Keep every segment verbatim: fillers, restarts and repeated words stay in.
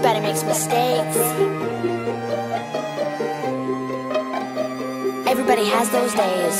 Everybody makes mistakes. Everybody has those days.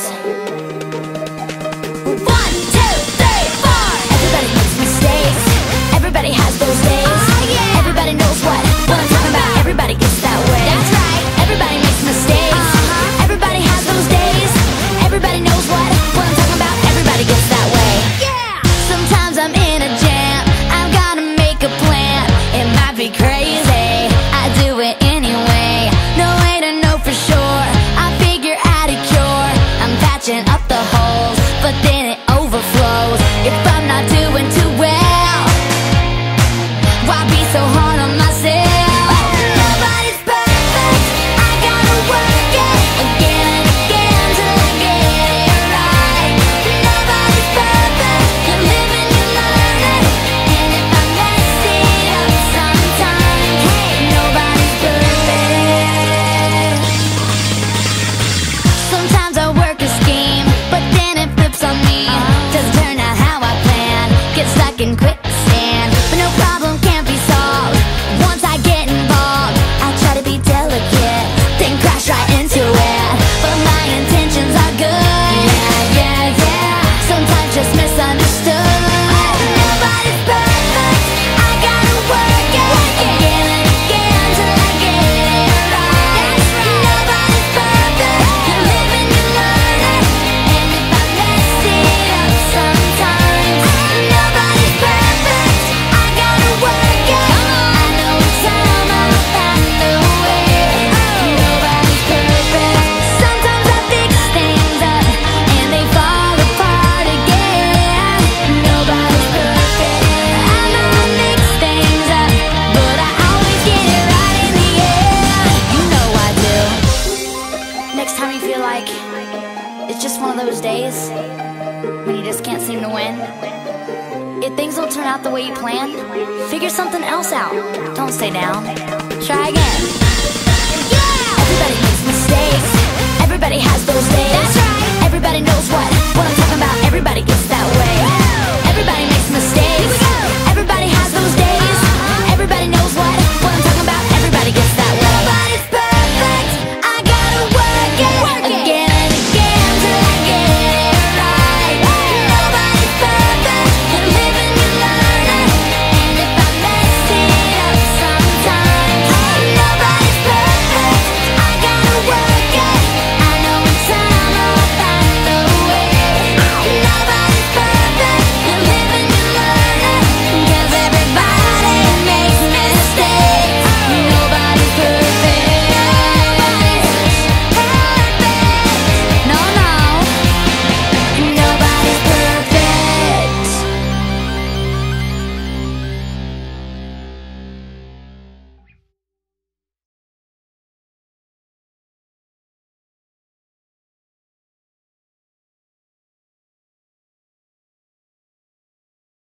One, two, three, four. Everybody makes mistakes. Everybody has those days. Oh, yeah. Everybody knows what, what I'm talking about. Everybody gets that way. That's right. Everybody makes mistakes. Uh-huh. Everybody has those days. Everybody knows what, what I'm talking about. Everybody gets that way. Yeah. Sometimes I'm in a jam. I've gotta make a plan. It might be crazy, I do it anyway. No way to know for sure, I figure out a cure. I'm patching up the holes, but then it overflows. If I'm not doing too well, why be so hard on myself? Nobody's perfect, I gotta work it again and again till I get it right. Nobody's perfect, you live and you learn it. And if I mess it up sometimes, hey, nobody's perfect. Sometimes I work a scheme, but then it flips on me. Doesn't turn out how I plan, get stuck in quicksand. But no problem can't be solved once I get involved. I try to be delicate, then crash right into it. But my intentions are good, yeah, yeah, yeah. Sometimes just misunderstood. Nobody's perfect, I gotta work it again and again till I get it right. Nobody's perfect, you live and you learn it. And if I mess it up sometimes, nobody's perfect, I gotta work it. I know time I'll find a way. Nobody's perfect. Sometimes I fix things up and they fall apart again. Nobody's perfect. I know I mix things up, but I always get it right in the end. You know I do. Next time you feel like it's just one of those days when you just can't seem to win, if things don't turn out the way you planned, figure something else out. Don't stay down. Try again. Yeah! Everybody makes mistakes. Everybody has those days. That's right. Everybody knows what, what I'm talking about. Everybody gets that way.